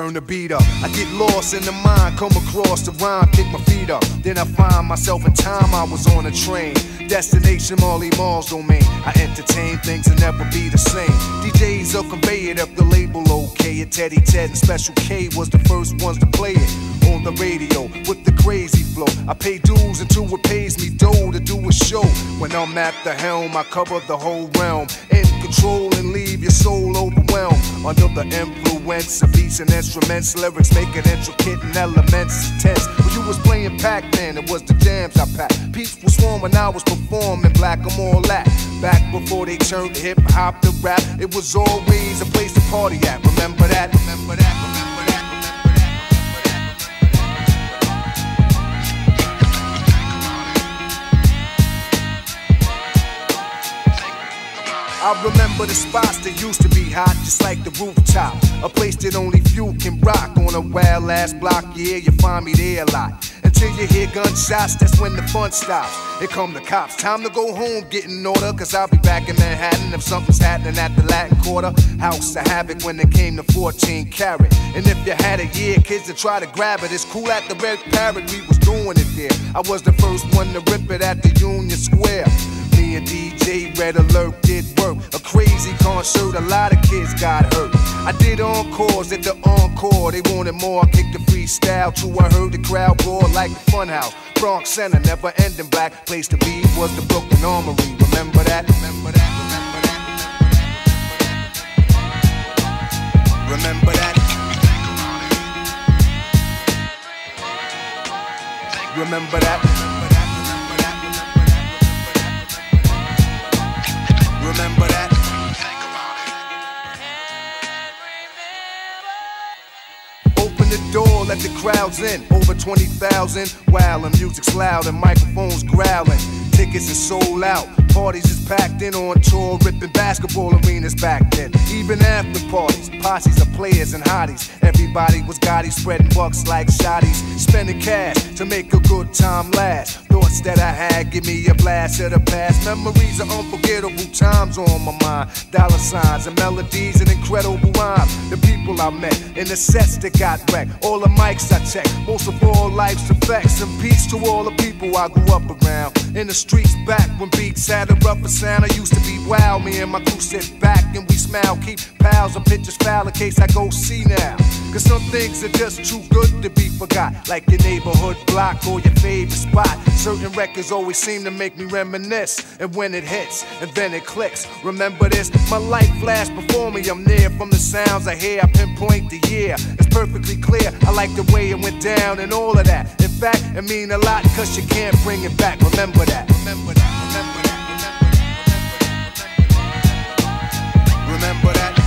turn the beat up. I get lost in the mind, come across the rhyme, kick my feet up. Then I find myself in time, I was on a train. Destination Marley Marl's domain. I entertain things and never be the same. DJs will convey it up the label, okay. And Teddy Ted and Special K was the first ones to play it on the radio with the crazy flow. I pay dues until it pays me dough to do a show. When I'm at the helm, I cover the whole realm. In control and leave your soul overwhelmed. Under the influence of beats and instruments, lyrics make it intricate and elements intense. When you was playing Pac-Man, it was the jams I packed. People swarm when I was performing Black, I'm all that. Back before they turned hip-hop to rap, it was always a place to party at. Remember that, remember that, remember that. I remember the spots that used to be hot, just like the rooftop. A place that only few can rock on a wild ass block. Yeah, you find me there a lot. Until you hear gunshots, that's when the fun stops. Here come the cops, time to go home, get in order. Cause I'll be back in Manhattan if something's happening at the Latin Quarter. House of Havoc when it came to 14 karat. And if you had a year, kids to try to grab it. It's cool at the Red Parrot, we was doing it there. I was the first one to rip it at the Union Square. Me and DJ Red Alert did work. A crazy concert, a lot of kids got hurt. I did encores at the encore. They wanted more, I kicked the freestyle. True, I heard the crowd roar like a funhouse. Bronx Center, never ending black. Place to be was the Brooklyn Armory. Remember that? Remember that? Remember that? Remember that? Remember that? Remember that? Open the door, let the crowds in. Over 20,000. Wow, the music's loud and microphones growling. Tickets are sold out. Parties is packed in on tour, ripping basketball arenas back then. Even after parties, posses of players and hotties. Everybody was gaudy, spreading bucks like shotties. Spending cash to make a good time last. Thoughts that I had give me a blast of the past. Memories of unforgettable times on my mind. Dollar signs and melodies and incredible rhymes. The people I met in the sets that got wrecked. All the mics I checked, most of all life's effects. And peace to all the people I grew up around. In the streets back when beats had a rougher sound. I used to be wild, me and my crew sit back and we smile. Keep pals of pictures foul in case I go see now. Cause some things are just too good to be forgot. Like your neighborhood block or your favorite spot. Certain records always seem to make me reminisce. And when it hits, and then it clicks. Remember this, my life flashed before me. I'm near from the sounds I hear. I pinpoint the year, it's perfectly clear. I like the way it went down and all of that. In fact, it mean a lot cause you can't bring it back. Remember that, remember that, remember that, remember that, remember that. Remember that.